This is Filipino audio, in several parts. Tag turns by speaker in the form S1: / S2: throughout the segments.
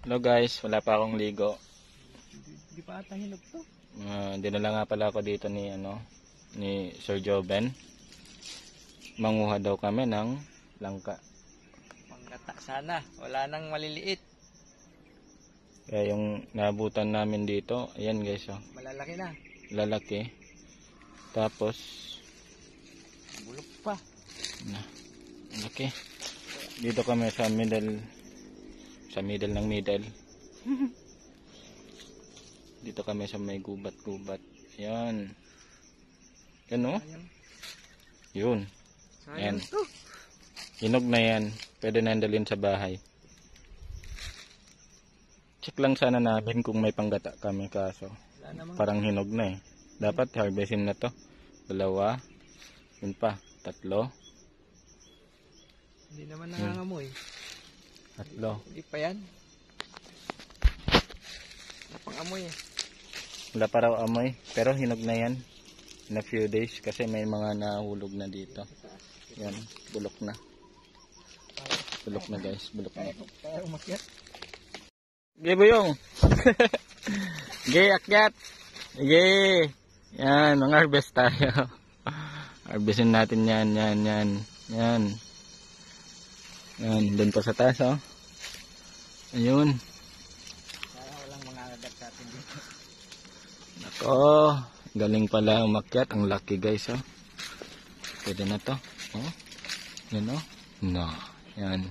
S1: Hello guys, wala pa akong ligo.
S2: Di pa ata hinog to.
S1: Dinala nga pala ako dito ni Sir Joven. Manguha daw kami ng langka.
S2: Panggata sana, wala nang maliliit.
S1: Kaya yung nabutan namin dito, ayan guys, oh,
S2: Malalaki na.
S1: lalaki. Tapos
S2: Bulok pa.
S1: laki. Dito kami sa middle ng middle. Dito kami sa may gubat-gubat. Ayan. Yan oh. Yun. Ayan.
S2: Sayang to.
S1: Hinog na yan. Pwede na dalhin sa bahay. Check lang sana namin kung may panggata kami, kaso parang hinog na eh. Dapat harvestin na to. 2. Yun pa. 3.
S2: Hindi naman nangangamoy.
S1: 3.
S2: Hindi pa yan. Wala pang amoy eh.
S1: Wala pa raw amoy. Pero hinog na yan. In a few days. Kasi may mga nahulog na dito. Yan. Bulok na. Bulok na guys. Bulok na.
S2: Kaya umakyat.
S1: Sige Buyong. Sige akyat. Sige. Yan. Mag-harvest tayo. Harvestin natin yan. Yan. Yan. Doon pa sa taas oh. Ayun.
S2: Sana walang mangangagat sa atin dito.
S1: Nako. Galing pala umakyat. Ang laki guys oh. Pwede na to. Oh. Yan oh. No. Yan.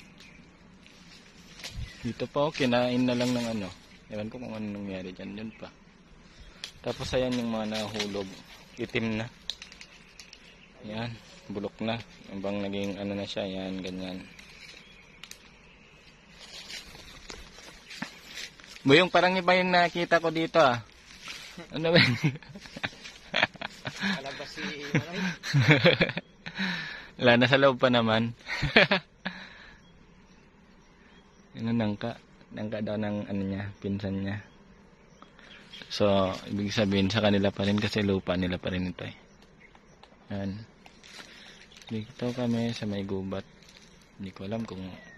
S1: Dito pa oh. Kinain na lang ng ano. Ewan ko kung ano nangyari dyan. Yun pa. Tapos ayan yung mga nahulog. Itim na. Yan. Bulok na. Yung bang naging ano na siya. Yan. Ganyan. Buyong parang iba yung nakita ko dito ah. Ano ba yun?
S2: Kalabas si Manay.
S1: Wala, nasa loob pa naman. Ano, nangka daw ng ano niya, pinsan niya. So, ibig sabihin sa kanila pa rin kasi lupa nila pa rin ito eh. Yan. Dito kami sa may gubat. Hindi ko alam kung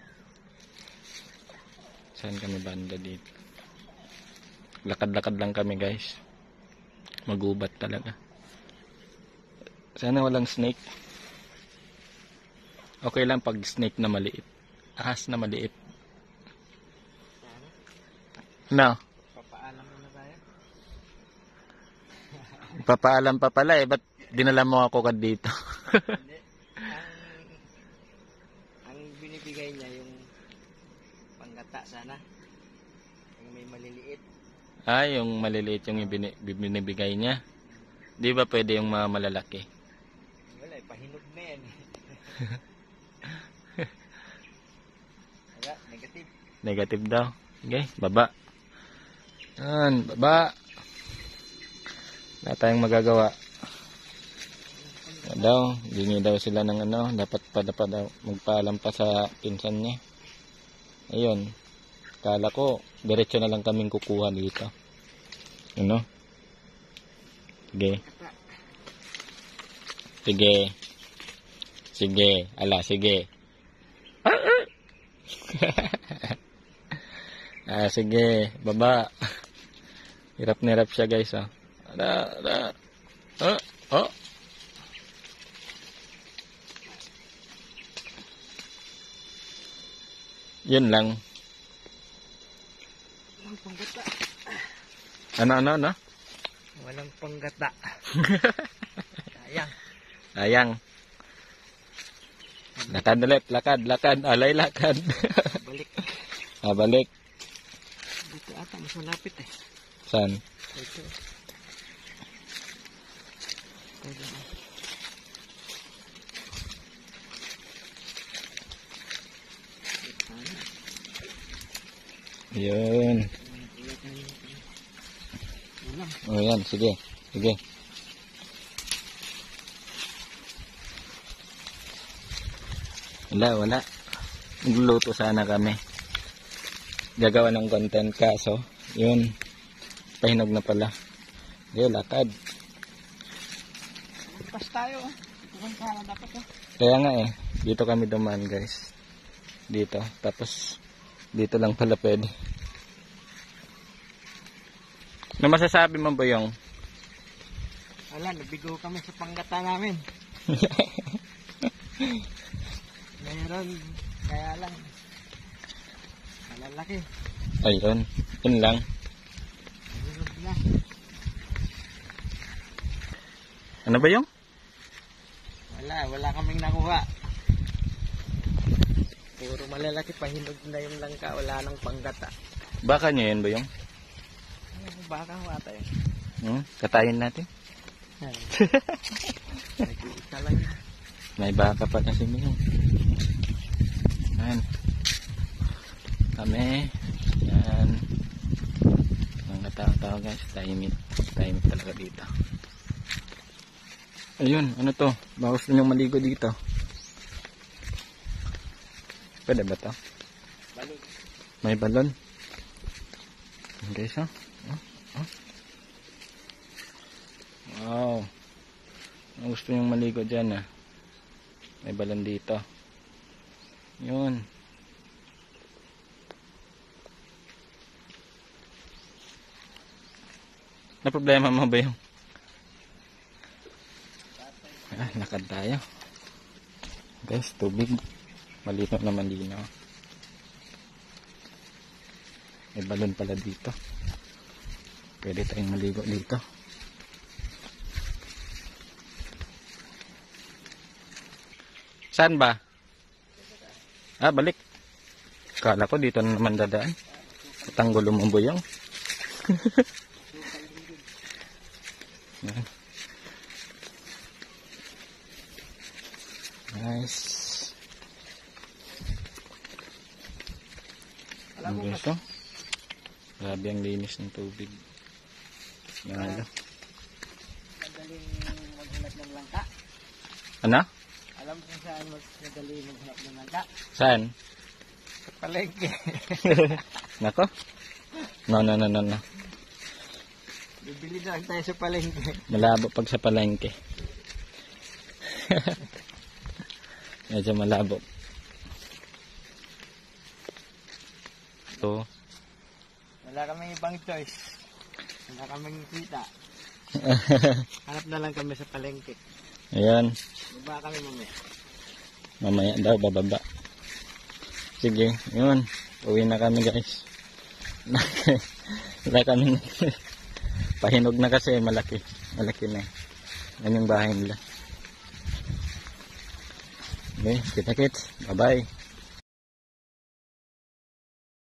S1: saan kami banda dito. Lakad-lakad lang kami guys. Magubat talaga. Sana walang snake. Okay lang pag snake na maliit. Ahas na maliit. No.
S2: Papaalam na tayo.
S1: Papaalam pa pala eh. Ba't dinala mo ako dito?
S2: Hindi. Ang binibigay niya yung panggata sana. Yung may maliliit.
S1: Yung maliliit yung binibigay niya. Di ba pwede yung mga malalaki?
S2: Wala, pahinog na yan. Wala, negative.
S1: Negative daw. Okay, baba. Yan, baba. Wala tayong magagawa. Daw, gingi daw sila ng ano, dapat daw magpaalam pa sa pinsan niya. Ayun. Kala ko, diretso na lang kaming kukuha dito. Ano? Sige. Sige. Ala, sige. Sige. Baba. Hirap na hirap siya guys. Oh. Ala. Oh. Yun lang.
S2: Walang panggata.
S1: Ano?
S2: Walang panggata. Sayang.
S1: Sayang. Lakad ulit. Lakad. Alay lakad.
S2: Balik.
S1: Balik.
S2: Dito ata, mas malapit eh.
S1: Saan?
S2: Dito.
S1: Yun. Oh yan, sige. Wala. Magluluto sana kami. Gagawa ng content kaso, yun. Pahinog na pala. Okay, lakad.
S2: Pas tayo. Dapat
S1: Kaya nga eh, dito kami dumaan guys. Dito, tapos Dito lang pala pwede. Ano masasabi mo, Boyong?
S2: Wala, nabigo kami sa panggata namin. Mayroon, kaya lang. Malalaki.
S1: Ayun. Yun lang.
S2: Mayroon na.
S1: Ano ba yung?
S2: Wala kaming nakuha. Puro malalaki, pahinog na yung langka, wala nang panggata.
S1: Baka nyo yun, Boyong?
S2: Baka wata eh.
S1: Katayin natin.
S2: Nag-iisa lang yan.
S1: May baka pa na si Boyong. Yan. Kami. Yan. Mga tao-tao guys. Tahimik. Tahimik talaga dito. Ayun. Ano to? Baka gusto nyo maligo dito. Pwede ba to?
S2: Balon.
S1: May balon. Guys, oh. Wow. Ang gusto nyong maligo dyan, ah. May balon dito. Yun. Na problema mo ba yung? Lakad tayo. Guys, tubig. Malinaw na malinaw. May balon pala dito. Pwede tayong maligo dito. Saan ba? Balik. Kala ko dito na naman dadaan. Tanggol mo, Boyong. Nice. Ang gusto. Grabe ang linis ng tubig. Yan ano.
S2: Madaling maghanap ng langka.
S1: Ano?
S2: Alam kung saan madali maghanap ng langka.
S1: Saan?
S2: Sa palengke.
S1: Nako? No.
S2: Bibili na lang tayo sa palengke.
S1: Malabo pag sa palengke. Medyo malabo. So,
S2: Wala kaming ibang choice. Wala kaming kita. Hanap na lang kami sa palengke.
S1: ayan.
S2: Baba kami mamaya.
S1: Mamaya daw, bababa. Sige, yun. Uwi na kami guys. Wala kami. Pahinog na kasi, malaki. Malaki na. Yan yung bahay nila. Okay, kita-kits. Bye-bye.